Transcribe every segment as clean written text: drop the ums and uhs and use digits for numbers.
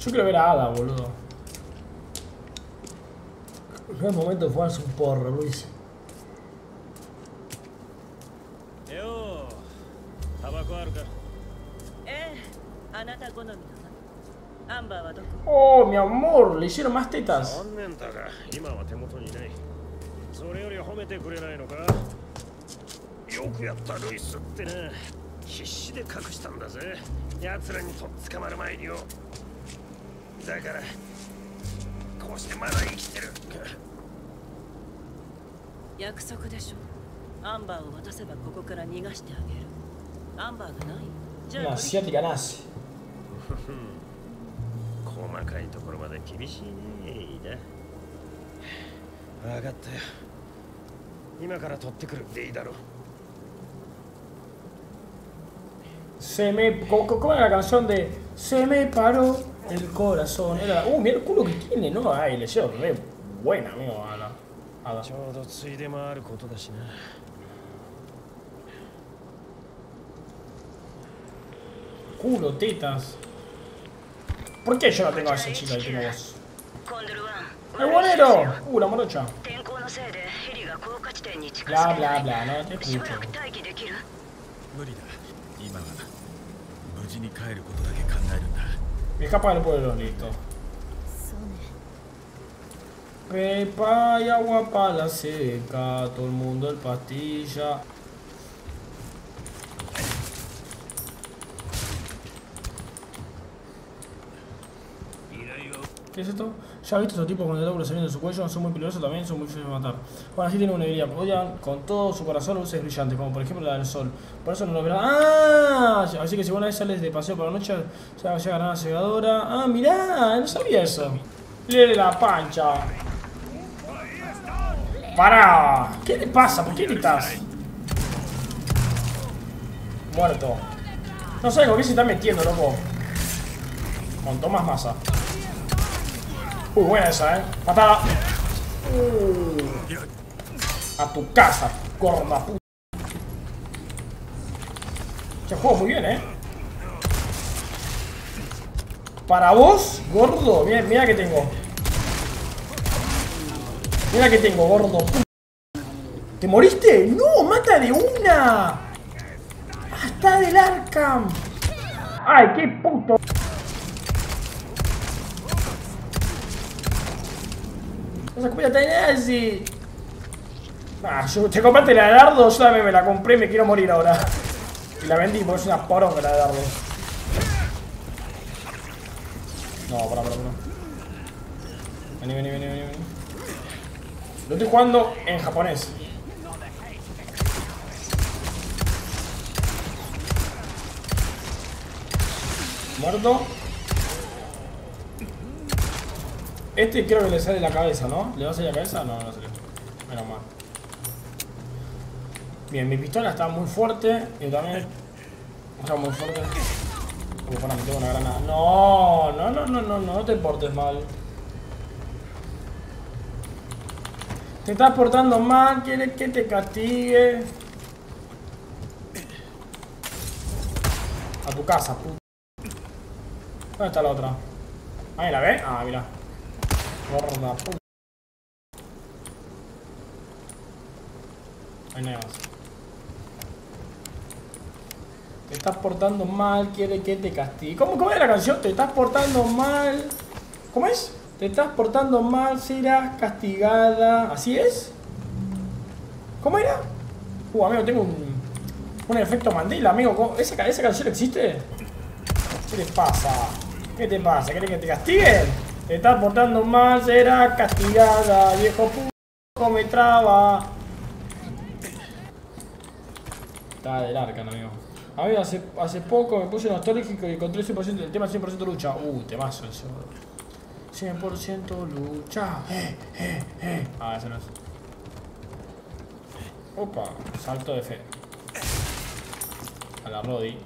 Yo quiero ver a Ada, boludo. No es momento de fumarse un porro, Luis. Oh, mi amor, le hicieron más tetas. Una asiática nazi. ¿Cómo era la canción de Se me paró el corazón? Era, mira el culo que tiene, ¿no? Ay, le llevo re buena, amigo, a la Ada. Culo, tetas. ¿Por qué yo no tengo a esa chica y tengo vos? ¡El bolero! La morocha. Bla, bla, bla, no te escucho. Escapa del pueblo, listo. Pepa y agua para la seca, todo el mundo el pastilla. ¿Qué es esto? Ya he visto estos tipos con tentáculos saliendo de su cuello, son muy peligrosos también, son muy fáciles de matar. Bueno, así tienen una habilidad, odian con todo su corazón luces brillantes, como por ejemplo la del sol. Por eso no lo verán. ¡Ah! Así que si una vez sales de paseo por la noche, se va a llegar a una segadora. ¡Ah, mirá! No sabía eso. Léele la pancha. ¡Pará! ¿Qué te pasa? ¿Por qué gritas? Muerto. No sé con qué se está metiendo, loco. Con Tomás Massa. Buena esa, patada. A tu casa, gorda puta. Se juega muy bien, Para vos, gordo. Mira que tengo. Mira que tengo, gordo. ¿Te moriste? ¡No! ¡Mata de una! ¡Hasta del Arkham! ¡Ay, qué puto! Esa comida está nazi. Te compraste la de dardo, yo también me la compré y me quiero morir ahora. Y la vendí porque es una poronga la de dardo. No, pará. Vení. Lo estoy jugando en japonés. Muerto. Este creo que le sale la cabeza, ¿no? ¿Le va a salir la cabeza? No, no sale. Menos mal. Bien, mi pistola está muy fuerte. Y también está muy fuerte. Uy, para, me tengo una granada. No te portes mal. Te estás portando mal, quieres que te castigue. A tu casa, puta. ¿Dónde está la otra? Ahí la ve. Ah, mira. Gorda puta. Ahí no hay más. Te estás portando mal, quiere que te castigue. ¿Cómo es la canción? Te estás portando mal. ¿Cómo es? Te estás portando mal, serás castigada. ¿Así es? ¿Cómo era? Amigo, tengo un efecto Mandela, amigo. ¿Esa canción existe? ¿Qué te pasa? ¿Qué te pasa? ¿Querés que te castiguen? Te estás portando mal, serás castigada. Viejo puto, me traba. Está del Arkham, amigo. A ver, hace poco me puse nostálgico y encontré 100% del tema 100% lucha. Temazo eso. 100% lucha. Ah, ese no es. Opa, salto de fe. A la Rodi.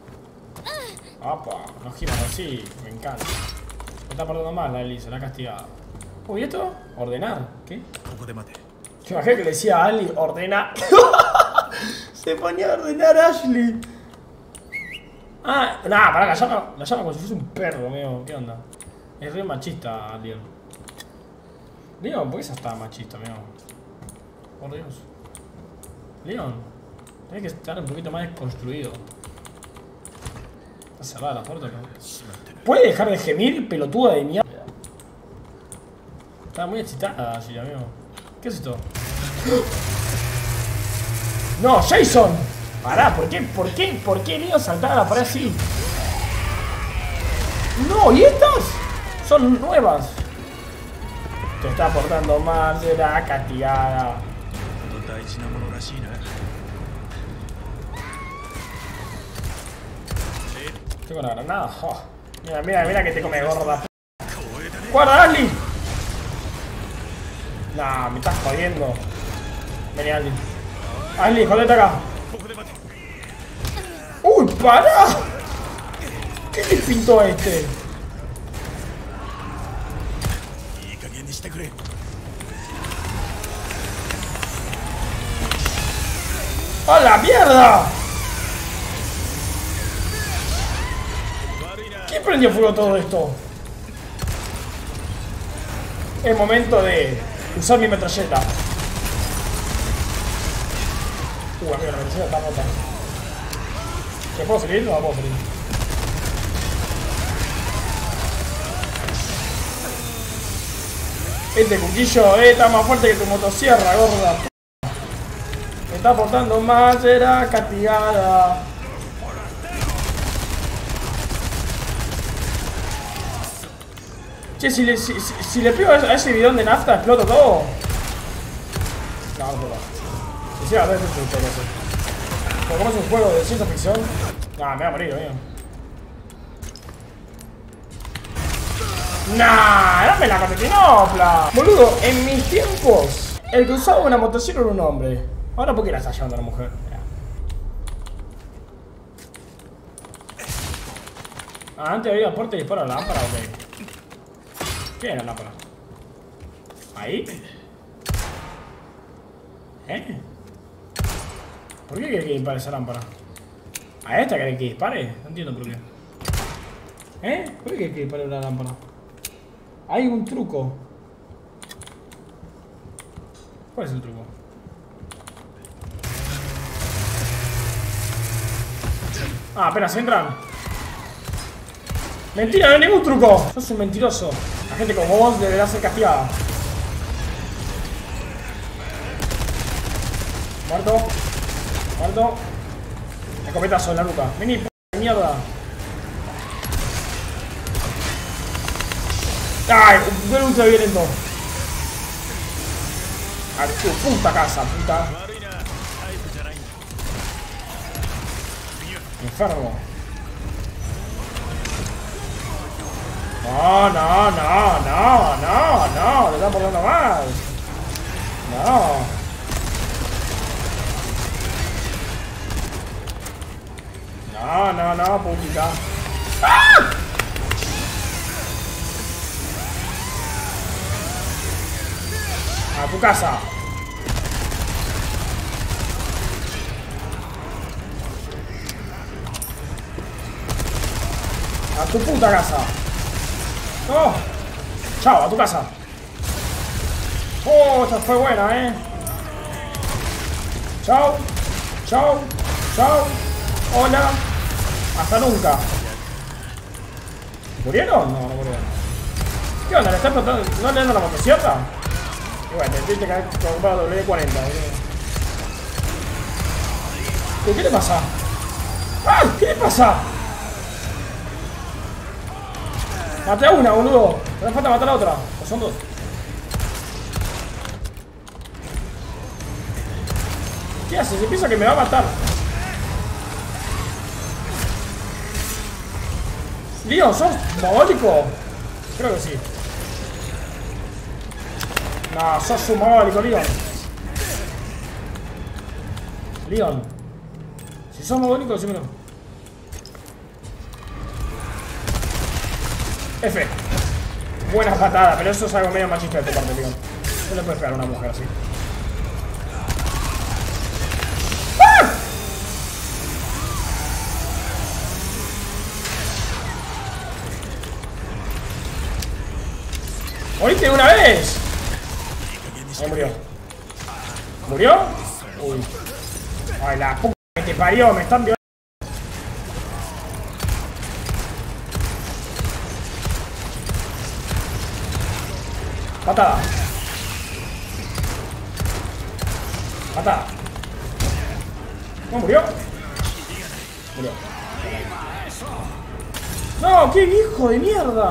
Opa, nos giran así, me encanta. Me está portando mal la Elisa, la ha castigado. Uy, ¿esto? Ordenar. ¿Qué? Yo imagino que le decía a Ali, ordena. Se ponía a ordenar a Ashley. Ah, nada, pará, la llama como si fuese un perro, amigo. ¿Qué onda? Es re machista, Leon. Leon, ¿por qué sos tan machista, amigo? Por Dios. Leon, tenés que estar un poquito más desconstruido. Está cerrada la puerta, ¿no? ¿Puede dejar de gemir, pelotuda de mierda? Está muy excitada allí, amigo. ¿Qué es esto? ¡No, Jason! Pará, ¿por qué Leon saltaba a la pared así? ¡No! ¿Y estas? Son nuevas. Te está portando mal, será castigada. Tengo la granada. Oh. Mira que te come gorda. ¡Guarda, Ashley! Nah, me estás jodiendo. Vení, Ashley. Ashley, jodete acá. ¡Uy, pará! ¿Qué le pintó a este? ¡A la mierda! ¿Quién prendió fuego todo esto? Es momento de usar mi metralleta. Amigo, la metralleta está rota. ¿Se puedo salir? No, puedo salir. Este cuchillo está más fuerte que tu motosierra, gorda. Me está portando mal, será castigada. Che, si le pego a ese bidón de nafta, exploto todo. No, no puedo. Sí, a ver, es un juego eso. Pero como es un juego de ciencia ficción. Nah, me va a morir, amigo. Nah, dame la capetinopla. Boludo, en mis tiempos, el que usaba una motosierra era un hombre. Ahora, ¿por qué la está llevando la mujer? Ah, antes había puerta y disparo a la lámpara, ok. ¿Qué era la lámpara? ¿Ahí? ¿Por qué quiere que dispare esa lámpara? ¿A esta quiere que dispare? No entiendo por qué. ¿Por qué quiere que dispare la lámpara? Hay un truco. ¿Cuál es el truco? Ah, apenas entran. Mentira, no hay ningún truco. Sos un mentiroso. La gente como vos deberá ser castigada. Muerto. Muerto. Escopetazo en la nuca. Vení, p*** de mierda. ¡Ay! Un ultra violento. A tu puta casa, puta. Enfermo. No, no, no, no, no, no. Le están portando mal. No. No, no, no, putita. ¡Ah! A tu casa. A tu puta casa. Oh. Chao, a tu casa. Oh, esta fue buena, Chao. Chao. Chao. Hola. Hasta nunca. ¿Murieron? No, no murieron. ¿Qué onda? ¿Le está explotando? ¿No le dando la motosierra? Y bueno, tendiste que haber comprado W40. ¿Qué le pasa? ¡Ah! ¿Qué le pasa? Maté a una, boludo. Me hace falta matar a otra. ¿O son dos? ¿Qué hace? Se piensa que me va a matar. Leon, ¿sos mogólico? Creo que sí. No, sos un mogólico, Leon. Leon. Si sos mogólico, decímelo. F. Buena patada, pero eso es algo medio machista de tu parte, Leon. No le puedes pegar a una mujer así. ¡Ah! ¡Moriste de una vez! Ahí murió. ¿Murió? Uy. Ay, la puta que te parió, me están violando. Patada. Patada. ¿No murió? Murió. ¡No! ¡Qué hijo de mierda!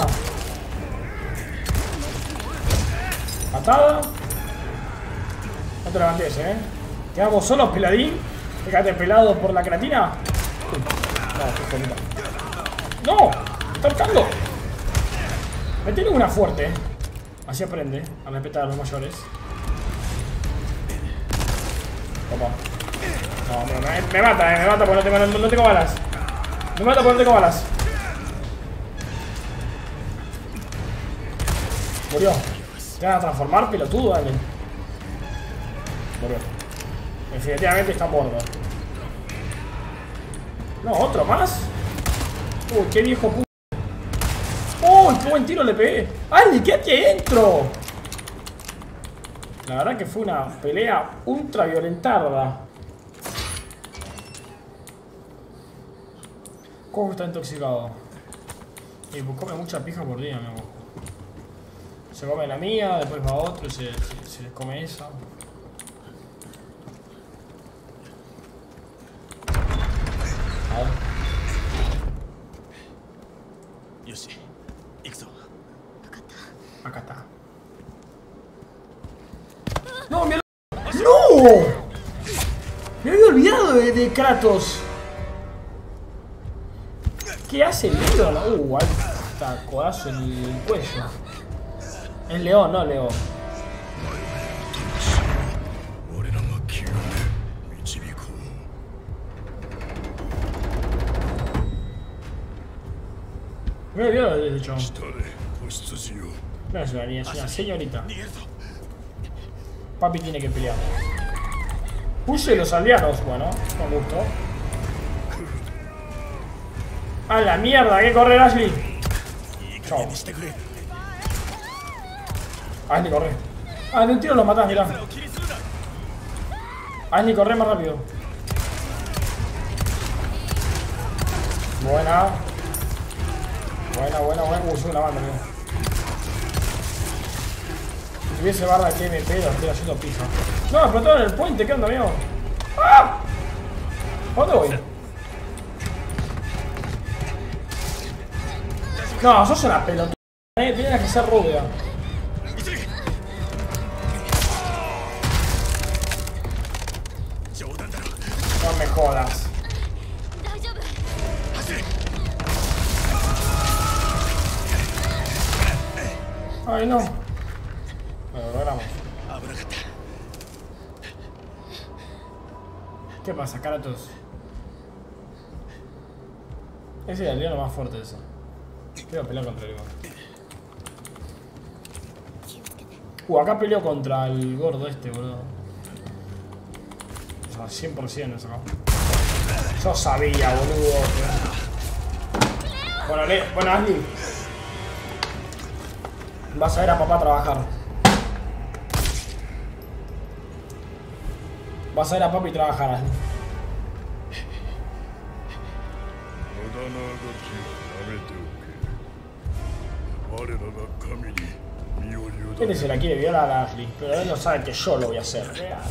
Patada. No te levantes, ¿Quedamos solos, peladín? ¿Te quedaste pelado por la creatina? No, qué jodida. ¡No! ¡Me está buscando! Me tiene una fuerte. Así aprende a respetar a los mayores. Toma. No, me mata porque no tengo balas. Me mata porque no tengo balas. Murió. ¿Te van a transformar, pelotudo, dale? Murió. Definitivamente está muerto. No, otro más. Uy, qué viejo puto. Uy, qué buen tiro le pegué. ¡Ay, quédate adentro! La verdad que fue una pelea ultra violentada. ¿Cómo está intoxicado? Y pues come mucha pija por día, mi amor. Se come la mía, después va otro y se les come esa. A ver. Acá está. ¡No, mi... ¡No! Me había olvidado de Kratos. ¿Qué hace el león? Ahí está, codazo en el cuello. Es león, no león. Me había olvidado de hecho. No es una niña, es una señorita. Papi tiene que pelear. Puse los aldeanos, bueno, con gusto. ¡A la mierda! ¡Hay que correr, Ashley! Chao. Ashley, corre. Ah, de un tiro lo matás, mirá. Ashley, corre más rápido. Buena. Buena. Soy una banda, mirá. Si hubiese barra que me pedo, estoy haciendo pija. No, explotaron el puente, ¿qué onda, amigo? ¡Ah! ¿A dónde voy? No, sos una pelota. Tienes que ser rubia. No me jodas. Ay, no. Bueno, logramos. ¿Qué pasa, Kratos? Ese es el aliado más fuerte de eso. Quiero pelear contra él. Acá peleo contra el gordo este, boludo. O sea, 100% eso acá. Yo sabía, boludo. Bueno, Ashley. Vas a ver a papá trabajar. Vas a ver a papi trabajar, Ashley. Este se la quiere violar a Ashley, pero él no sabe que yo lo voy a hacer.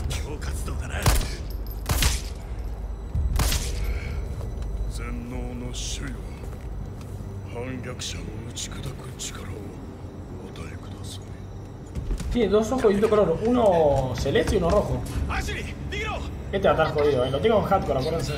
Tiene dos ojos de distinto color, uno celeste y uno rojo. Este va a estar jodido, lo tengo en hardcore, acuérdense.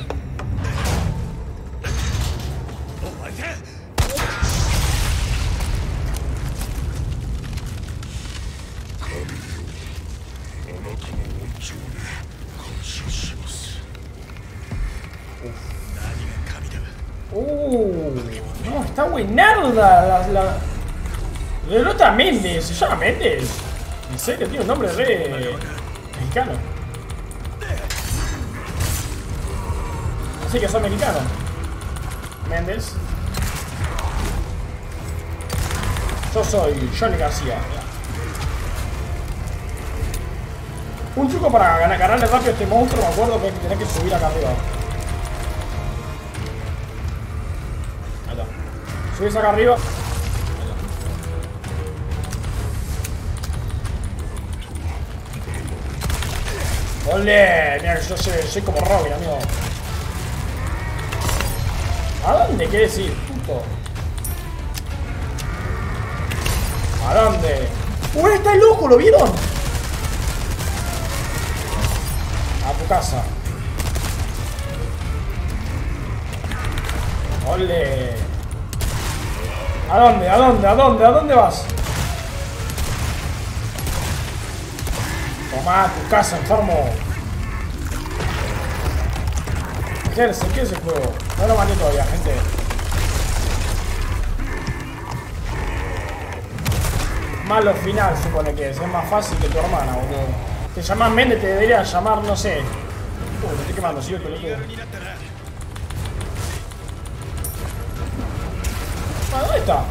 No, está buenarda de Lota Méndez, se llama Méndez. En serio, tiene un nombre re mexicano. Así que son mexicanos. Méndez. Yo soy Johnny García. Un truco para ganarle rápido a este monstruo, me acuerdo que tenés que subir acá arriba. Ahí está. Subís acá arriba. ¡Ole! Mira que yo soy como Robin, amigo. ¿A dónde quieres ir, puto? ¿A dónde? Está loco! ¿Lo vieron? A tu casa. ¡Ole! ¿A dónde? ¿A dónde? ¿A dónde? ¿A dónde vas? Tomá, a tu casa, enfermo. ¿Qué es el juego? No lo maté todavía, gente. Malo final, supone que es más fácil que tu hermana, boludo. Te llamas Méndez, te debería llamar, no sé. Me estoy quemando, sí, pelotudo. ¿Dónde está?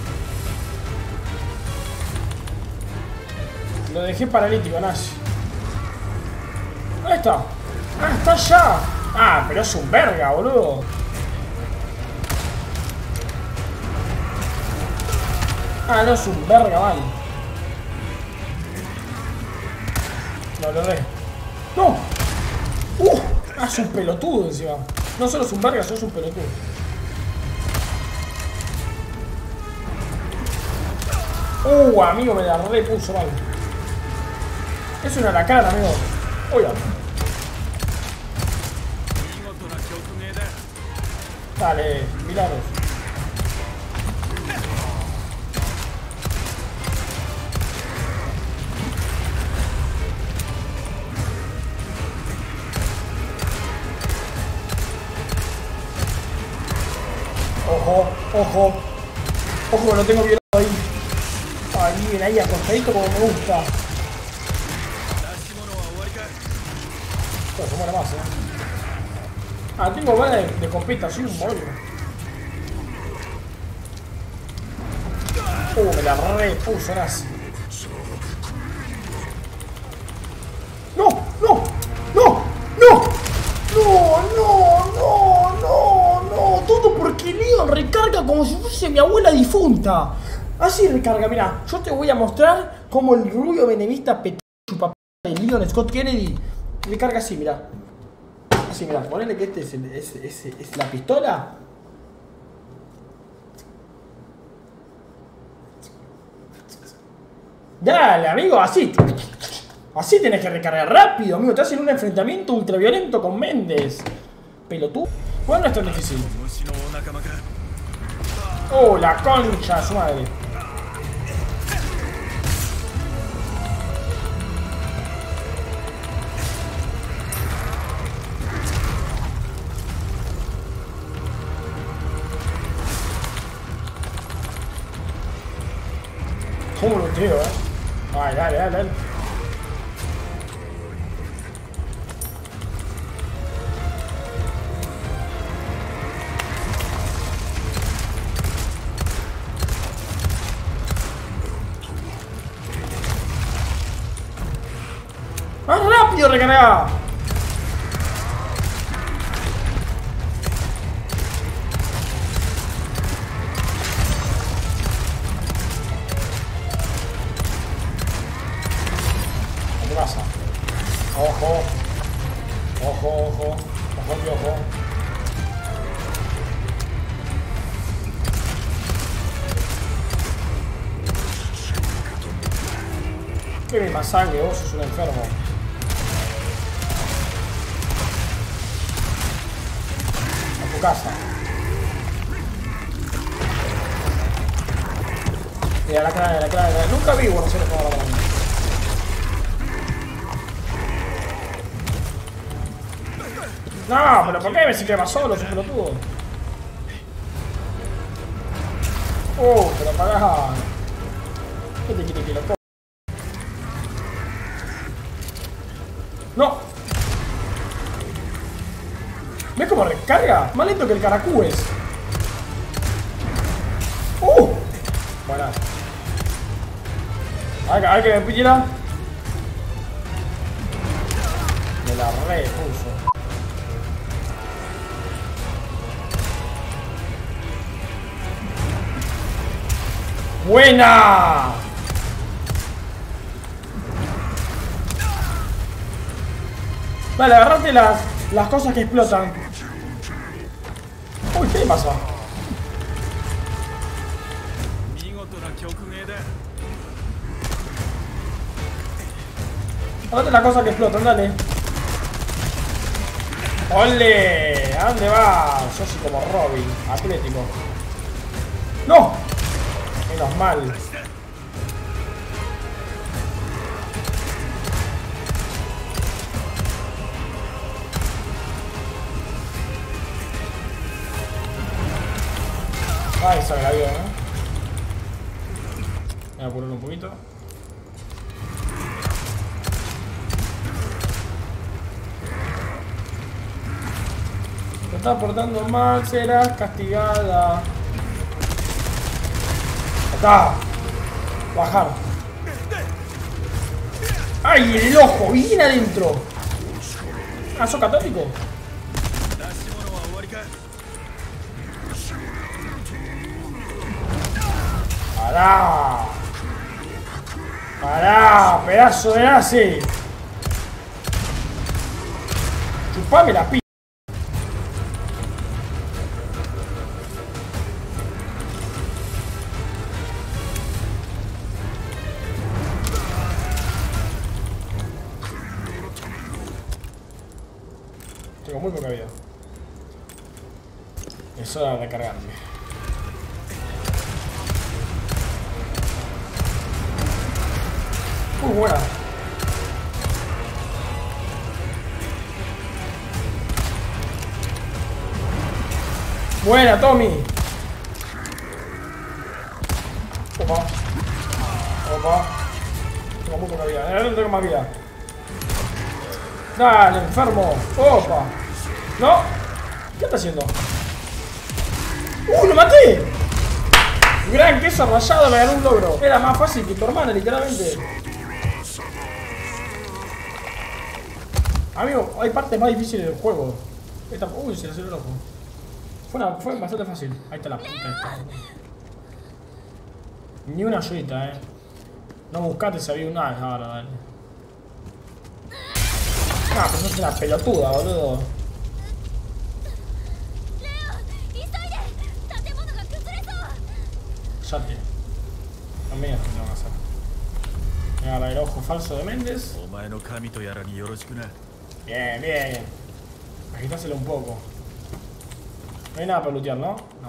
Lo dejé paralítico, Nash. ¿Dónde está? Ah, está allá. Ah, pero es un verga, boludo. Ah, no es un verga, vale. No lo ve. ¡No! Ah, es un pelotudo encima. No solo es un verga, sos un pelotudo. Amigo, me la repuso mal. Es una alacrán, amigo. Oiga. Dale, milagros. Ojo, ojo. Ojo, lo tengo violado ahí. Ahí, bien ahí, acostadito como me gusta. Se muere más, Ah, tengo balas de compita, soy un boludo. Me la repuso, Nazi. ¡No! ¡No! ¡No! ¡No! ¡No! ¡No! ¡No! ¡No! ¡No! Todo porque Leon recarga como si fuese mi abuela difunta. Así recarga, mira. Yo te voy a mostrar cómo el rubio benemista chupa de Leon Scott Kennedy recarga así, mira. Así, mira, ponele que este es la pistola. Dale, amigo, así. Así tenés que recargar rápido, amigo. Estás en un enfrentamiento ultraviolento con Méndez. Pelotudo. ¿Cuándo es tan difícil? La concha de su madre. ¿Cómo lo tiro, Ay, dale, dale, dale. ¡Más rápido, recarga! ¿Qué pasa? Ojo. Ojo, ojo. Ojo, ojo. Qué misma sangre, vos sos un enfermo. A tu casa. Mira la cara, la cara. Nunca vi guarniciones como la cara. No, pero ¿por qué me se va solo, ese pelotudo? Pero pará. ¿Qué te quiere que lo ponga? ¡No! ¿Ves cómo recarga? Más lento que el caracú es. Bueno. A ver que me pillera. Me la repuso. ¡Buena! Vale, agarrate las cosas que explotan. Uy, ¿qué le pasa? Agarrate las cosas que explotan, dale. ¡Ole! ¿A dónde vas? Yo soy como Robin, atlético. ¡No! Menos mal. Ay, se me la vida, ¿no? Voy a apurarlo un poquito. Te estás portando mal, serás castigada. Ahí está. Bajar. ¡Ay, el ojo! ¡Bien adentro! Ah, ¿sos católico? ¡Pará! ¡Pará! ¡Pedazo de nazi! ¡Chupame la p***! Tengo muy poca vida. Es hora de recargarme. Buena. Buena, Tommy. Opa. Opa. Tengo muy poca vida. No tengo más vida. Dale, enfermo. Opa. No. ¿Qué está haciendo? ¡Lo maté! Gran queso rallado, me ganó un logro. Era más fácil que tu hermana, literalmente. Amigo, hay partes más difíciles del juego. Esta... Uy, se le salió el ojo. Fue bastante fácil. Ahí está la puta esta. Ni una ayudita, No buscaste si había un as ahora, dale. Ah, pues sos una pelotuda, boludo. Yate. También es que lo van a hacer. Voy a agarrar el ojo falso de Méndez. Bien, bien. Agitáselo un poco. No hay nada para lootear, ¿no? No.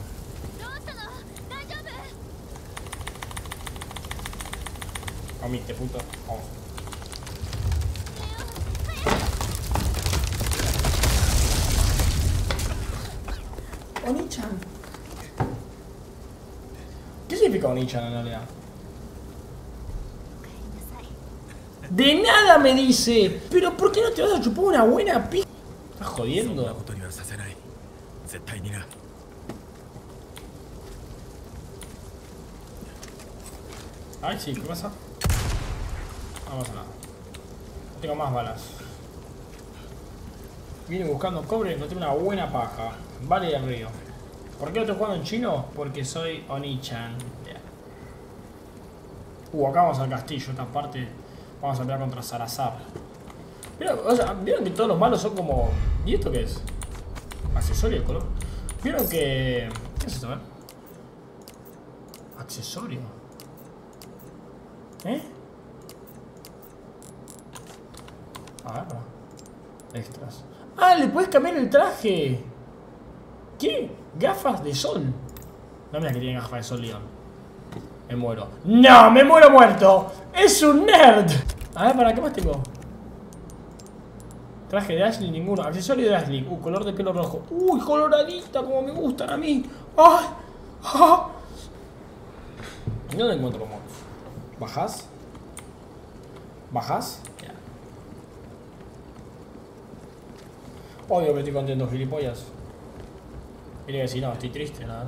Comiste, puto. Vamos. Oni-chan. ¿Qué significa Oni-chan en realidad? De nada me dice. Pero ¿por qué no te vas a chupar una buena p***? ¿Estás jodiendo? Ay, sí, ¿qué pasa? No pasa nada. No tengo más balas. Vine buscando cobre, no tengo una buena paja. Vale del río. ¿Por qué no estoy jugando en chino? Porque soy Oni-chan. Acá vamos al castillo, esta parte. Vamos a pelear contra Salazar. Mira, o sea, ¿vieron que todos los malos son como... ¿Y esto qué es? Accesorio de color. ¿Vieron que... ¿Qué es esto, Accesorio. A ver, extras. ¡Ah! ¡Le puedes cambiar el traje! ¿Qué? Gafas de sol. No, mira que tiene gafas de sol, Leon. Me muero. ¡No! ¡Me muero muerto! ¡Es un nerd! A ver, ¿para qué más tengo? Traje de Ashley, ninguno. Accesorio de Ashley. Color de pelo rojo. ¡Uy, coloradita! Como me gustan a mí. ¡Ay! ¡Ah! ¿Dónde encuentro como? ¿Bajás? ¿Bajás? Ya. Obvio que estoy contento, gilipollas. Quería decir, no, estoy triste, nada.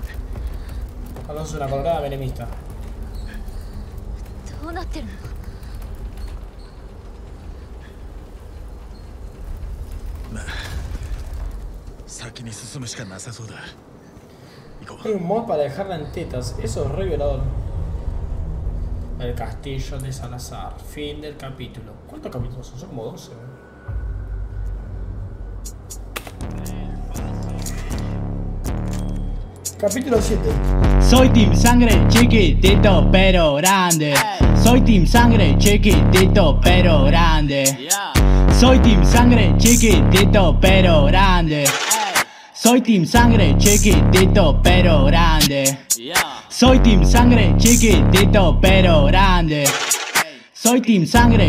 Alonso es una colorada menemista. ¿Qué está pasando? Hay un mod para dejarla en tetas. Eso es re violador. El castillo de Salazar. Fin del capítulo. ¿Cuántos capítulos son? Son como 12. Capítulo 7. Soy Team Sangre chiquitito pero grande. Soy Team Sangre chiquitito pero grande. Soy Team Sangre chiquitito pero grande. Soy Team Sangre chiquitito pero grande. Soy Team Sangre chiquitito pero grande. Soy Team Sangre.